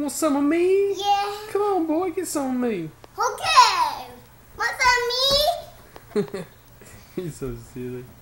Want some of me? Yeah. Come on, boy, get some of me. Okay. Want some me? He's so silly.